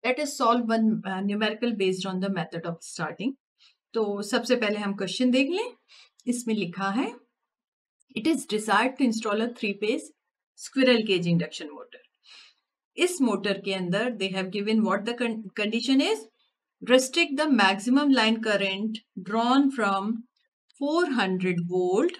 Let us solve one numerical based on the method of starting. तो सबसे पहले हम क्वेश्चन देख लें. इसमें लिखा है it is desired to install a 3-phase squirrel cage induction motor. इस मोटर के अंदर they have given what the condition is restrict the maximum line current drawn from 400 volt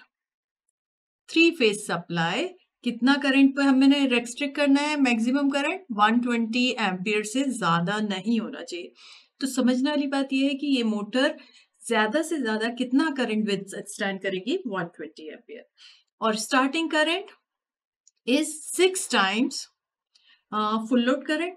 3-phase supply. कितना करंट पे हमें रेस्ट्रिक्ट करना है? Maximum current 120 ampere से ज्यादा नहीं होना चाहिए. तो समझने वाली बात यह है कि ये मोटर ज्यादा से ज्यादा कितना करंट विथस्टैंड करेगी? 120 एम्पियर. और starting current is 6 times full load current.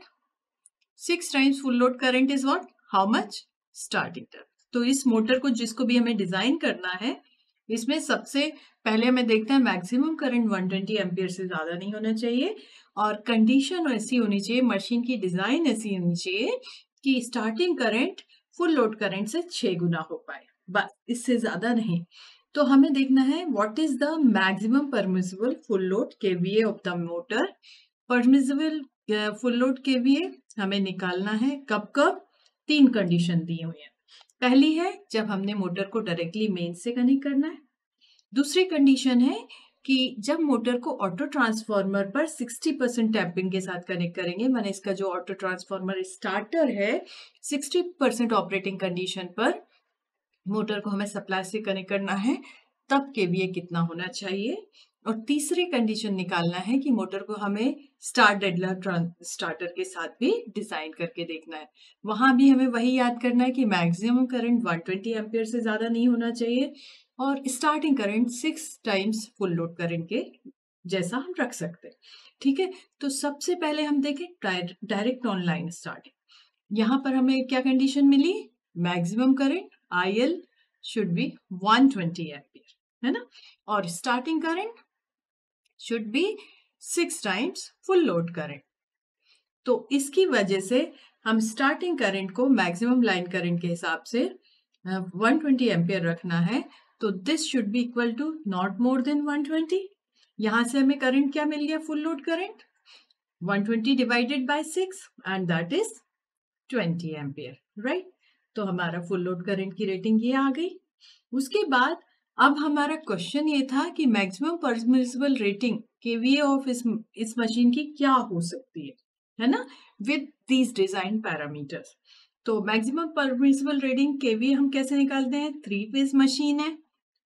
6 times full load current is what? How much? Starting current. तो इस मोटर को जिसको भी हमें डिजाइन करना है, इसमें सबसे पहले हमें देखते हैं मैक्सिमम करंट 120 एम्पियर से ज्यादा नहीं होना चाहिए और कंडीशन ऐसी होनी चाहिए, मशीन की डिजाइन ऐसी होनी चाहिए कि starting current full load current से 6 गुना हो पाए, बस इससे ज्यादा नहीं. तो हमें देखना है what is the maximum permissible full load kVA of the motor. Permissible full load kVA हमें निकालना है कब कब? 3 कंडीशन दी हुई है. पहली है जब हमने मोटर को डायरेक्टली मेन से कनेक्ट करना है. दूसरी कंडीशन है कि जब मोटर को ऑटो ट्रांसफार्मर पर 60% टैपिंग के साथ कनेक्ट करेंगे. मैंने इसका जो ऑटो ट्रांसफार्मर स्टार्टर है 60% ऑपरेटिंग कंडीशन पर मोटर को हमें सप्लाई से कनेक्ट करना है, तब केवीए कितना होना चाहिए. और तीसरी कंडीशन निकालना है कि मोटर को हमें स्टार डेडलर स्टार्टर के साथ भी डिजाइन करके देखना है. वहां भी हमें वही याद करना है कि मैक्सिमम करंट 120 एम्पियर से ज्यादा नहीं होना चाहिए और starting current 6 times full load current के जैसा हम रख सकते हैं. ठीक है, तो सबसे पहले हम देखें डायरेक्ट ऑनलाइन स्टार्टिंग. यहाँ पर हमें क्या कंडीशन मिली? Maximum current IL should be 120 ampere, है ना, और starting current should be 6 times full load current. तो इसकी वजह से हम स्टार्टिंग करंट को मैक्सिमम लाइन करंट के हिसाब से 120 एम्पियर रखना है. तो this should be equal to not more than 120. यहां से हमें करंट क्या मिल गया? Full load current 120 divided by 6 and that is 20 ampere, right. तो हमारा फुल लोड करंट की रेटिंग ये आ गई. उसके बाद अब हमारा क्वेश्चन ये था कि maximum permissible rating kVA of इस मशीन की क्या हो सकती है ना, विद दीज डिजाइन पैरामीटर्स. तो मैक्सिमम परमिसिबल रेटिंग केवीए हम कैसे निकालते हैं? 3-phase मशीन है,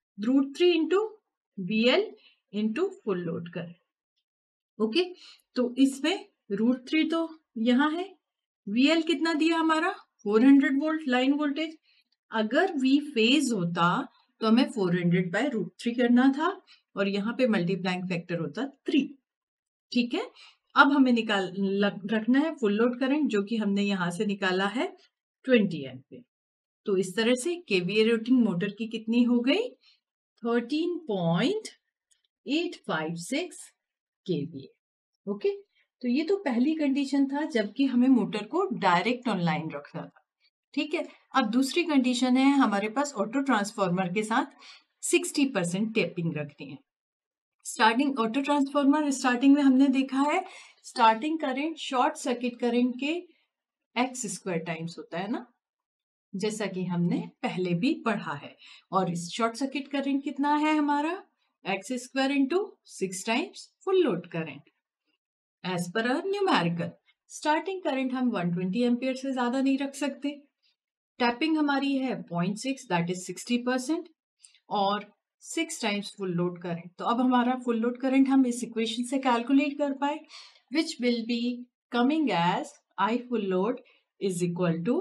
√3 into VL into full load current. Okay, तो इसमें √3 तो यहाँ है, VL कितना दिया हमारा? 400 वोल्ट लाइन वोल्टेज. अगर V फेज होता तो हमें 400 बाय √3 करना था और यहाँ पे मल्टीप्लाइंग फैक्टर होता 3. ठीक है, अब हमें रखना है फुल लोड करंट जो कि हमने यहाँ से निकाला है 20 एम्पियर. तो इस तरह से केवीए रेटिंग मोटर की कितनी हो गई? 13.856 केवीए. ओके, तो ये तो पहली कंडीशन था जबकि हमें मोटर को डायरेक्ट ऑनलाइन रखना था. ठीक है, अब दूसरी कंडीशन है हमारे पास ऑटो ट्रांसफार्मर के साथ 60% टेपिंग रखनी है. स्टार्टिंग ऑटो ट्रांसफार्मर स्टार्टिंग में हमने देखा है starting current short circuit current के x² टाइम्स होता है ना, जैसा कि हमने पहले भी पढ़ा है. और इस शॉर्ट सर्किट करंट कितना है हमारा? x² into 6 times full load current as per our numerical. Starting current हम 120 एम्पियर से ज्यादा नहीं रख सकते. टैपिंग हमारी है 0.6 दैट इज 60% और 6 टाइम्स फुल लोड करंट. तो अब हमारा फुल लोड करंट हम इस इक्वेशन से कैलकुलेट कर पाए which will be coming as I full load is equal to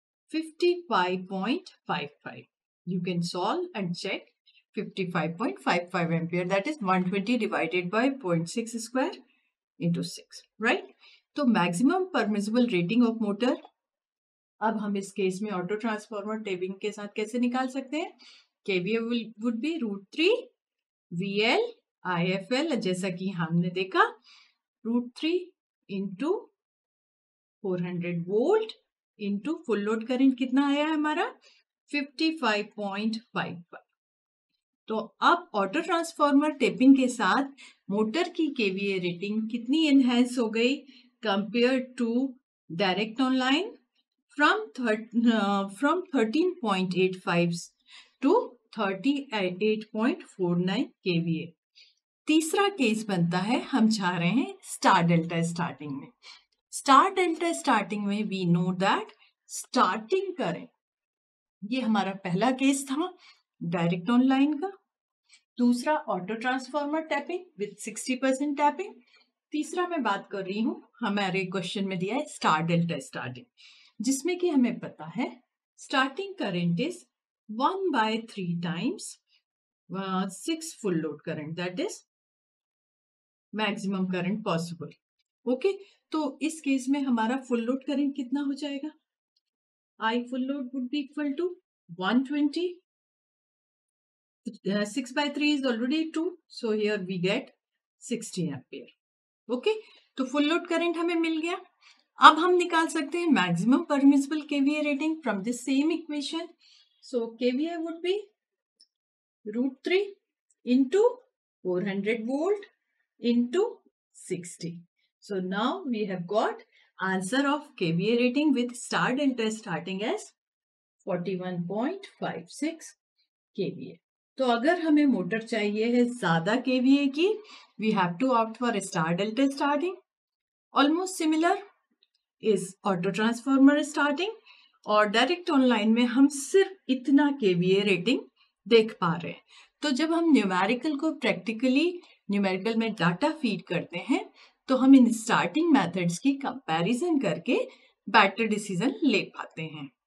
55.55. You can solve and check 55.55 ampere, that is 120 divided by 0.6 square into 6, right? तो maximum permissible rating of motor अब हम इस case में auto transformer tapping के साथ कैसे निकाल सकते हैं? KVA would be √3 VL IFL, जैसा कि हमने देखा √3 into 400 volt into full load current कितना आया हमारा? 55.55. तो अब ऑटो ट्रांसफार्मर टेपिंग के साथ मोटर की केवीए रेटिंग कितनी एनहेंस हो गई compare to direct online from 13.85 to 38.49 kVA. तीसरा केस बनता है, हम चाह रहे हैं स्टार डेल्टा स्टार्टिंग में. स्टार डेल्टा स्टार्टिंग में we know that starting current, ये हमारा पहला केस था डायरेक्ट ऑनलाइन का. दूसरा auto transformer tapping with 60% tapping. तीसरा मैं बात कर रही हूँ, हमारे क्वेश्चन में दिया है स्टार डेल्टा स्टार्टिंग, जिसमें कि हमें पता है starting current is 1/3 times 6 full load current, that is maximum current possible. Okay, तो इस केस में हमारा फुल लोड करंट कितना हो जाएगा? I full load would be equal to 120. 6/3 is already 2, so here we get 60 ampere. Okay, तो full load current हमें मिल गया. अब हम निकाल सकते हैं maximum permissible kVA rating from this same equation. So kVA would be √3 into 400 volt into 60. So now we have got answer of KVA rating with star delta starting as 41.56 KVA. तो अगर हमें मोटर चाहिए है ज्यादा kVA की, we have to opt for star delta starting. Almost similar is auto transformer starting, और direct online में हम सिर्फ इतना केवीए रेटिंग देख पा रहे हैं. तो जब हम न्यूमेरिकल को प्रैक्टिकली न्यूमेरिकल में डाटा फीड करते हैं, तो हम इन स्टार्टिंग मेथड्स की कंपैरिजन करके बेटर डिसीजन ले पाते हैं.